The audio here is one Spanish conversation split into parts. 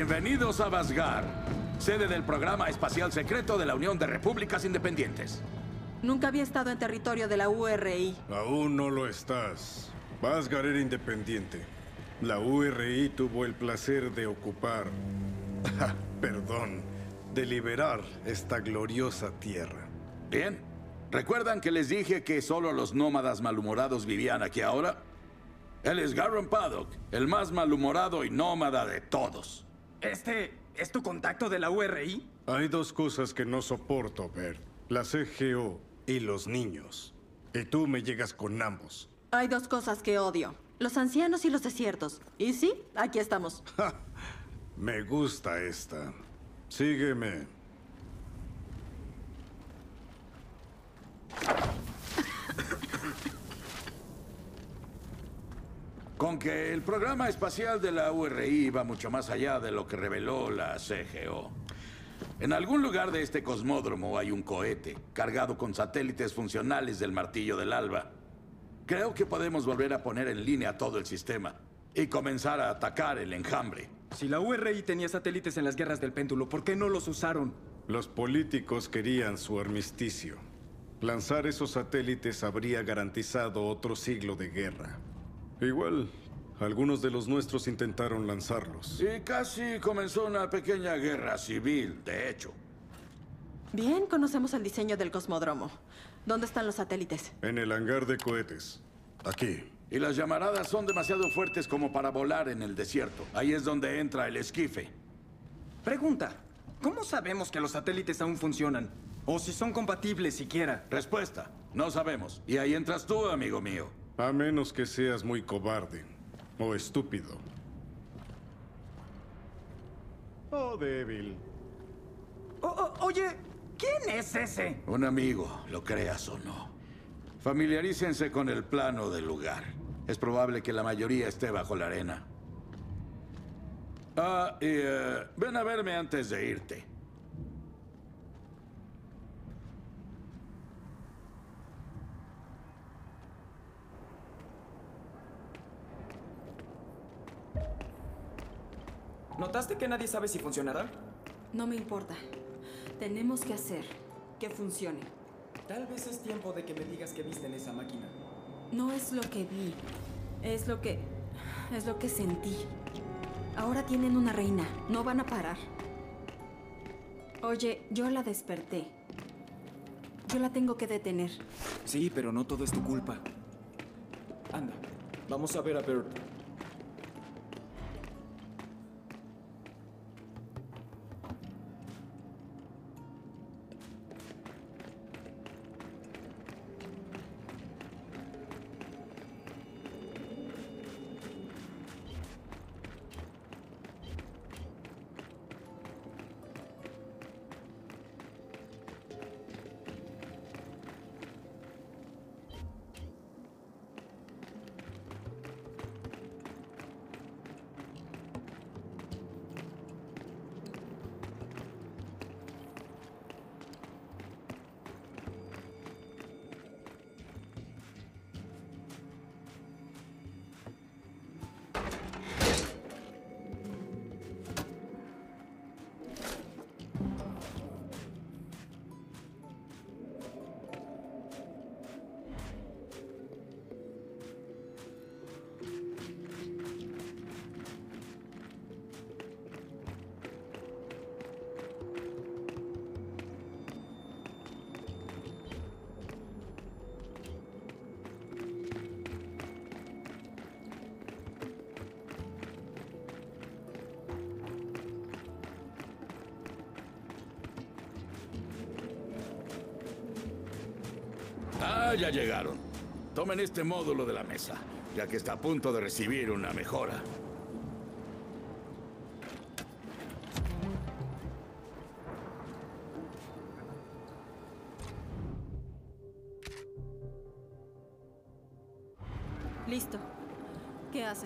Bienvenidos a Vasgar, sede del programa espacial secreto de la Unión de Repúblicas Independientes. Nunca había estado en territorio de la URI. Aún no lo estás. Vasgar era independiente. La URI tuvo el placer de ocupar... de liberar esta gloriosa tierra. Bien. ¿Recuerdan que les dije que solo los nómadas malhumorados vivían aquí ahora? Él es Garron Paddock, el más malhumorado y nómada de todos. ¿Este es tu contacto de la URI? Hay dos cosas que no soporto, Bert. La CGO y los niños. Y tú me llegas con ambos. Hay dos cosas que odio. Los ancianos y los desiertos. Y sí, aquí estamos. Me gusta esta. Sígueme. Con que el programa espacial de la URI va mucho más allá de lo que reveló la CGO. En algún lugar de este cosmódromo hay un cohete cargado con satélites funcionales del Martillo del Alba. Creo que podemos volver a poner en línea todo el sistema y comenzar a atacar el enjambre. Si la URI tenía satélites en las guerras del péndulo, ¿por qué no los usaron? Los políticos querían su armisticio. Lanzar esos satélites habría garantizado otro siglo de guerra. Igual, algunos de los nuestros intentaron lanzarlos. Y casi comenzó una pequeña guerra civil, de hecho. Bien, conocemos el diseño del cosmódromo. ¿Dónde están los satélites? En el hangar de cohetes. Aquí. Y las llamaradas son demasiado fuertes como para volar en el desierto. Ahí es donde entra el esquife. Pregunta, ¿cómo sabemos que los satélites aún funcionan? O si son compatibles siquiera. Respuesta, no sabemos. Y ahí entras tú, amigo mío. A menos que seas muy cobarde. O estúpido. O débil. Oye, ¿quién es ese? Un amigo, lo creas o no. Familiarícense con el plano del lugar. Es probable que la mayoría esté bajo la arena. Ven a verme antes de irte. ¿Notaste que nadie sabe si funcionará? No me importa. Tenemos que hacer que funcione. Tal vez es tiempo de que me digas qué viste en esa máquina. No es lo que vi. Es lo que sentí. Ahora tienen una reina. No van a parar. Oye, yo la desperté. Yo la tengo que detener. Sí, pero no todo es tu culpa. Anda, vamos a ver a Bert. Ya llegaron. Tomen este módulo de la mesa, ya que está a punto de recibir una mejora. Listo. ¿Qué hace?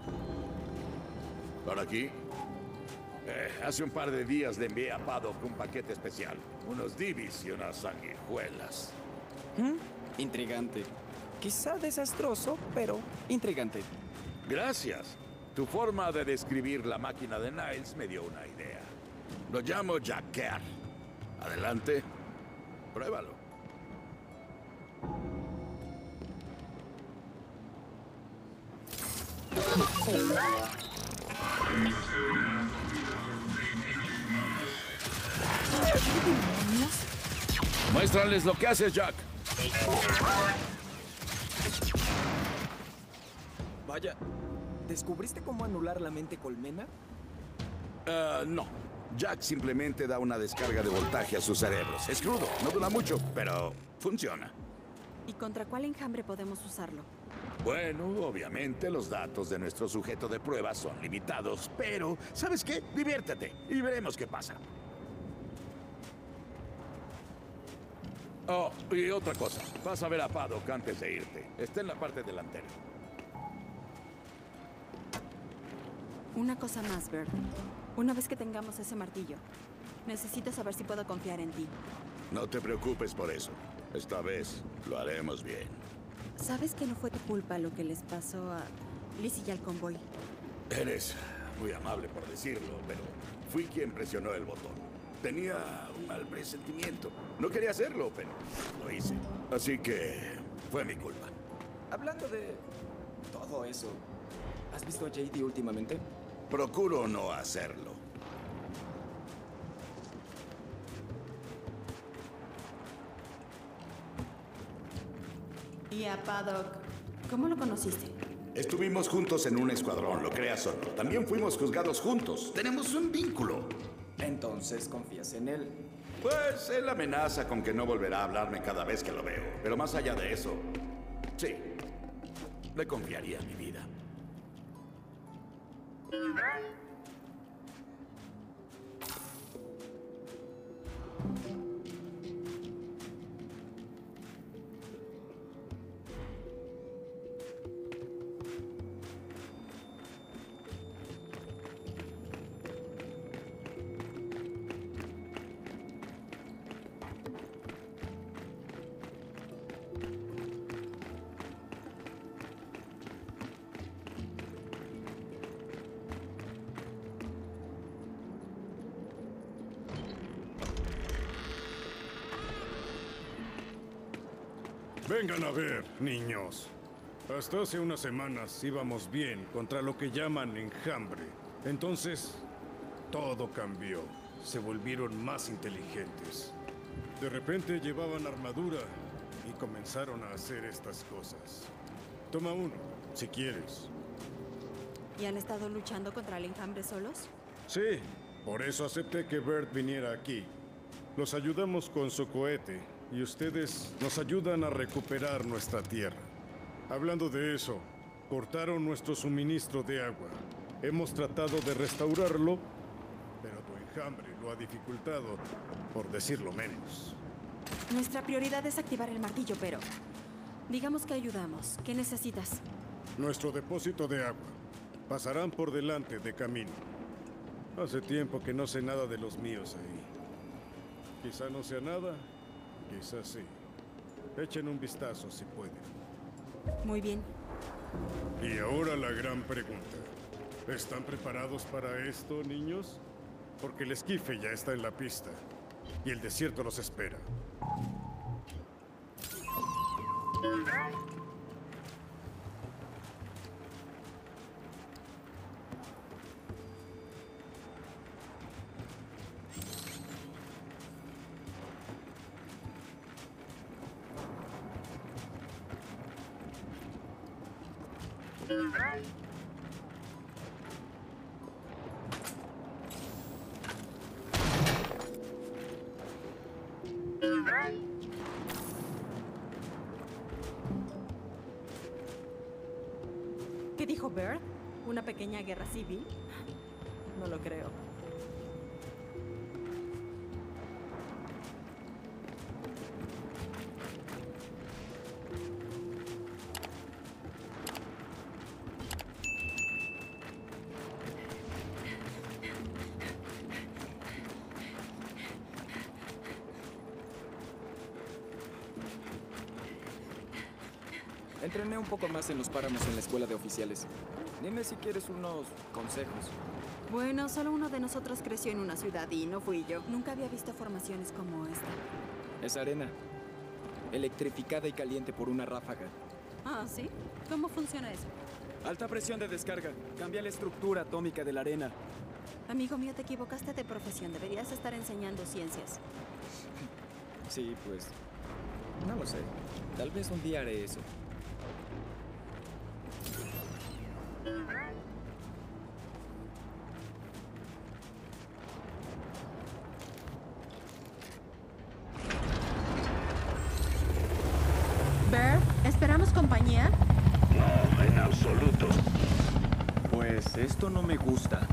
¿Por aquí? Hace un par de días le envié a Paddock un paquete especial. Unos divis y unas sanguijuelas. Intrigante. Quizá desastroso, pero intrigante. Gracias. Tu forma de describir la máquina de Niles me dio una idea. Lo llamo Jacker. Adelante. Pruébalo. Muéstrales lo que haces, Jack. Vaya, ¿descubriste cómo anular la mente colmena? No. Jack simplemente da una descarga de voltaje a sus cerebros. Es crudo, no dura mucho, pero funciona. ¿Y contra cuál enjambre podemos usarlo? Bueno, obviamente los datos de nuestro sujeto de prueba son limitados, pero ¿sabes qué? Diviértete y veremos qué pasa. Oh, y otra cosa. Vas a ver a Paddock antes de irte. Está en la parte delantera. Una cosa más, Bert. Una vez que tengamos ese martillo, necesito saber si puedo confiar en ti. No te preocupes por eso. Esta vez lo haremos bien. ¿Sabes que no fue tu culpa lo que les pasó a Lizzie y al convoy? Eres muy amable por decirlo, pero fui quien presionó el botón. Tenía un mal presentimiento. No quería hacerlo, pero lo hice. Así que fue mi culpa. Hablando de todo eso, ¿has visto a JD últimamente? Procuro no hacerlo. Y a Paddock, ¿cómo lo conociste? Estuvimos juntos en un escuadrón, lo creas o no. También fuimos juzgados juntos. Tenemos un vínculo. Entonces confías en él. Pues él amenaza con que no volverá a hablarme cada vez que lo veo. Pero más allá de eso, sí, le confiaría mi vida. Vengan a ver, niños. Hasta hace unas semanas íbamos bien contra lo que llaman enjambre. Entonces, todo cambió. Se volvieron más inteligentes. De repente llevaban armadura y comenzaron a hacer estas cosas. Toma uno, si quieres. ¿Y han estado luchando contra el enjambre solos? Sí, por eso acepté que Bert viniera aquí. Los ayudamos con su cohete y ustedes nos ayudan a recuperar nuestra tierra. Hablando de eso, cortaron nuestro suministro de agua. Hemos tratado de restaurarlo, pero tu enjambre lo ha dificultado, por decirlo menos. Nuestra prioridad es activar el martillo, pero digamos que ayudamos. ¿Qué necesitas? Nuestro depósito de agua. Pasarán por delante de camino. Hace tiempo que no sé nada de los míos ahí. Quizá no sea nada, quizá sí. Echen un vistazo si pueden. Muy bien. Y ahora la gran pregunta. ¿Están preparados para esto, niños? Porque el esquife ya está en la pista. Y el desierto los espera. ¿Qué dijo Bert? ¿Una pequeña guerra civil? No lo creo. Entrené un poco más en los páramos en la escuela de oficiales. Dime si quieres unos consejos. Bueno, solo uno de nosotros creció en una ciudad y no fui yo. Nunca había visto formaciones como esta. Es arena. Electrificada y caliente por una ráfaga. Ah, ¿sí? ¿Cómo funciona eso? Alta presión de descarga. Cambia la estructura atómica de la arena. Amigo mío, te equivocaste de profesión. Deberías estar enseñando ciencias. Sí, pues... no lo sé. Tal vez un día haré eso. Bert, ¿esperamos compañía? No, en absoluto. Pues esto no me gusta.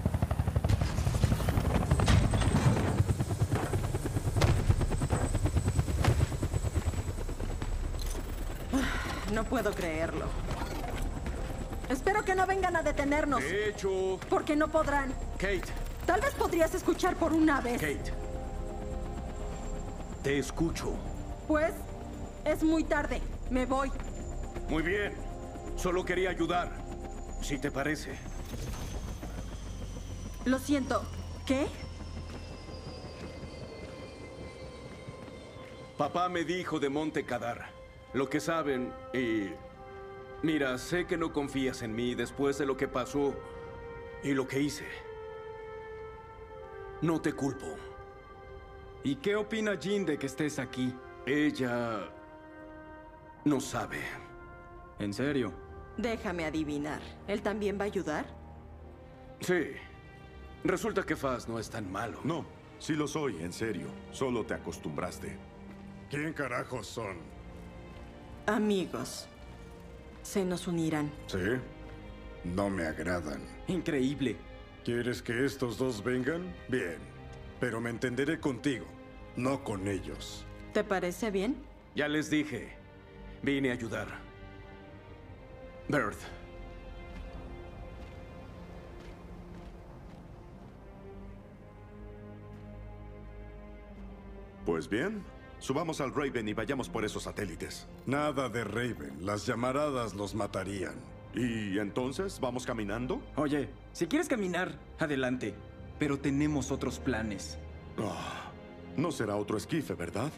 No puedo creerlo. Espero que no vengan a detenernos. De hecho... Porque no podrán. Kate, Tal vez podrías escuchar por una vez. Kate. Te escucho. Pues, es muy tarde. Me voy. Muy bien. Solo quería ayudar. Si te parece. Lo siento. ¿Qué? Papá me dijo de Monte Kadar lo que saben y... Mira, sé que no confías en mí después de lo que pasó y lo que hice. No te culpo. ¿Y qué opina Jean de que estés aquí? Ella... no sabe. ¿En serio? Déjame adivinar. ¿Él también va a ayudar? Sí. Resulta que Faz no es tan malo. No, sí lo soy, en serio. Solo te acostumbraste. ¿Quién carajos son? Amigos. Se nos unirán. ¿Sí? No me agradan. Increíble. ¿Quieres que estos dos vengan? Bien. Pero me entenderé contigo, no con ellos. ¿Te parece bien? Ya les dije. Vine a ayudar. Bert. Pues bien, subamos al Raven y vayamos por esos satélites. Nada de Raven. Las llamaradas los matarían. ¿Y entonces vamos caminando? Oye, si quieres caminar, adelante. Pero tenemos otros planes. Ah, no será otro esquife, ¿verdad?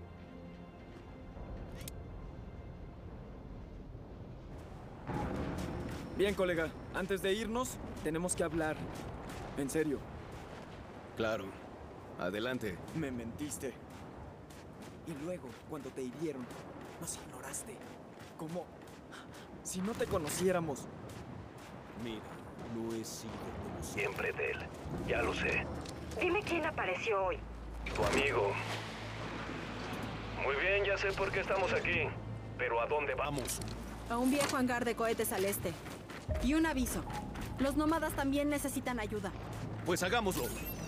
Bien, colega. Antes de irnos, tenemos que hablar. En serio. Claro. Adelante. Me mentiste. Y luego, cuando te hirieron, nos ignoraste. Como si no te conociéramos. Mira, no he sido como Siempre de él. Ya lo sé. Dime quién apareció hoy. Tu amigo. Muy bien, ya sé por qué estamos aquí. Pero ¿a dónde vamos? A un viejo hangar de cohetes al este. Y un aviso. Los nómadas también necesitan ayuda. Pues hagámoslo.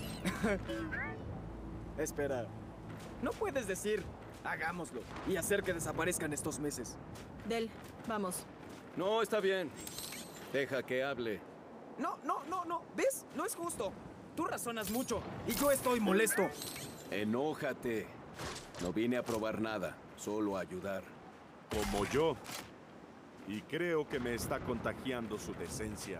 Espera. No puedes decir, hagámoslo, y hacer que desaparezcan estos meses. Del, vamos. No, está bien. Deja que hable. No. ¿Ves? No es justo. Tú razonas mucho, y yo estoy molesto. Enójate. No vine a probar nada, solo a ayudar. Como yo. Y creo que me está contagiando su decencia.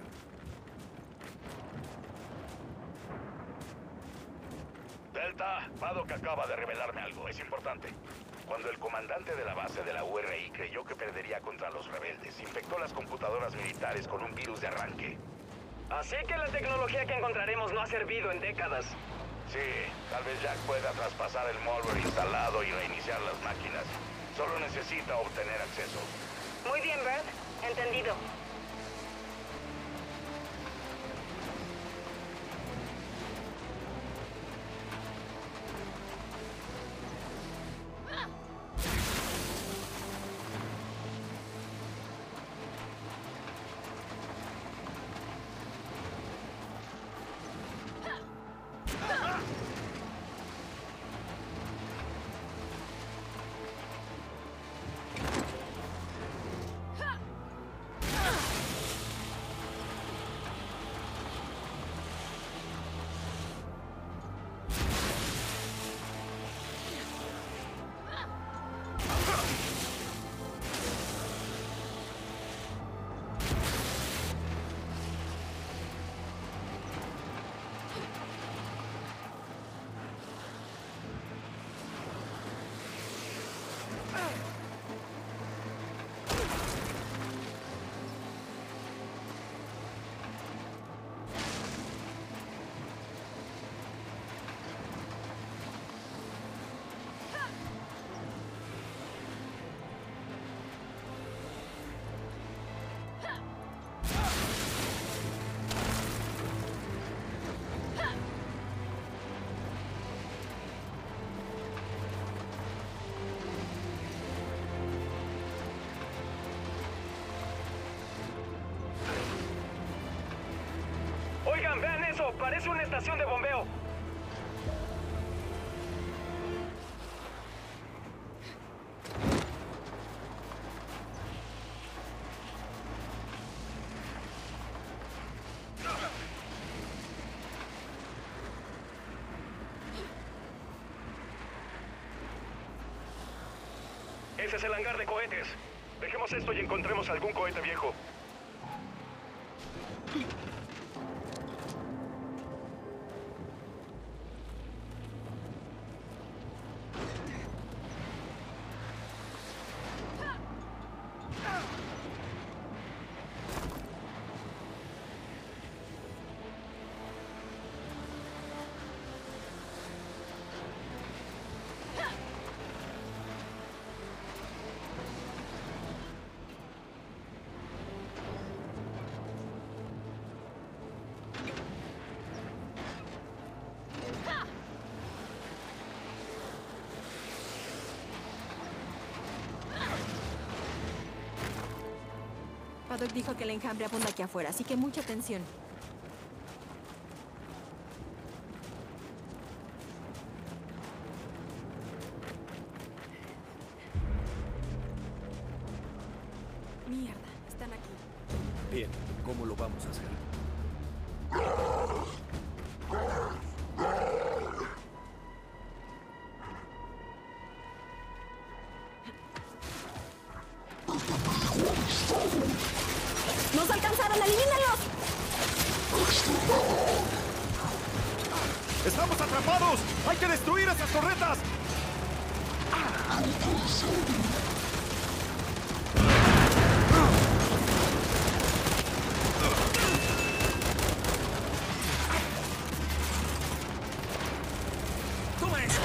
Delta, Paddock acaba de revelarme algo. Es importante. Cuando el comandante de la base de la URI creyó que perdería contra los rebeldes, infectó las computadoras militares con un virus de arranque. Así que la tecnología que encontraremos no ha servido en décadas. Sí, tal vez Jack pueda traspasar el malware instalado y reiniciar las máquinas. Solo necesita obtener acceso. Muy bien, Bert. Entendido. Parece una estación de bombeo. Ese es el hangar de cohetes. Dejemos esto y encontremos algún cohete viejo. Paddock dijo que el enjambre abunda aquí afuera, así que mucha atención. Mierda, están aquí. Bien, ¿cómo lo vamos a hacer? ¡Nos alcanzaron! ¡Elimínalos! ¡Estamos atrapados! ¡Hay que destruir esas torretas! ¡Toma eso!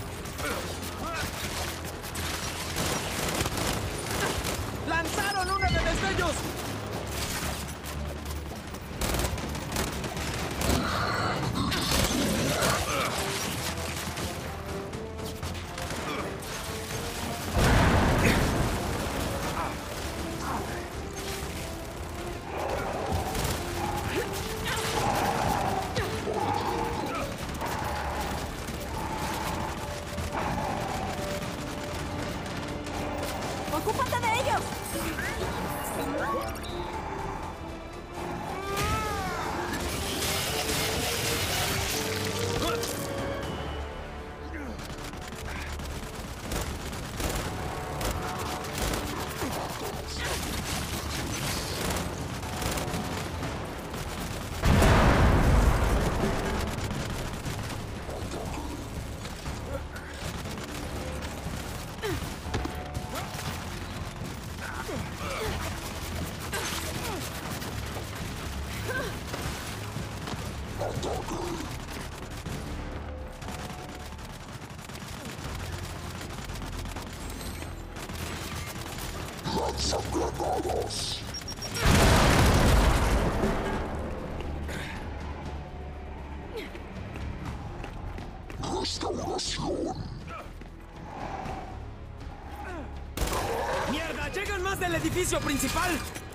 ¡Lanzaron una de destellos! ¡Ocúpate de ellos! ¡Mierda! ¡Llegan más del edificio principal!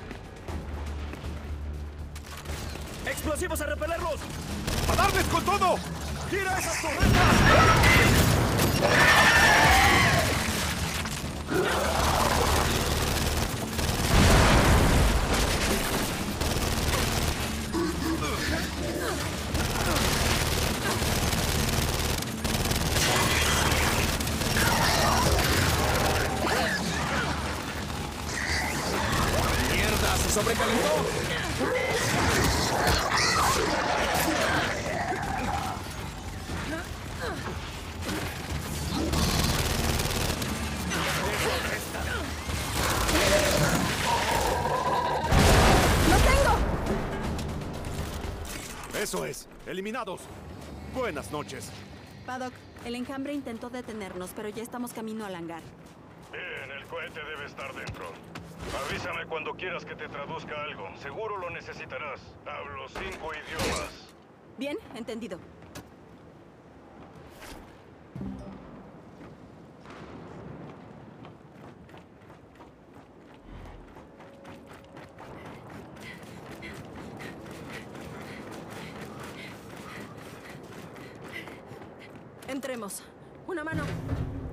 ¡Explosivos a repelerlos! ¡A darles con todo! ¡Tira esas torretas! ¡Mierda! ¡Se sobrecalentó! ¡Lo tengo! Eso es. Eliminados. Buenas noches. Paddock, el enjambre intentó detenernos, pero ya estamos camino al hangar. Bien, el cohete debe estar dentro. Avísame cuando quieras que te traduzca algo. Seguro lo necesitarás. Hablo 5 idiomas. Bien, entendido. Entremos. Una mano.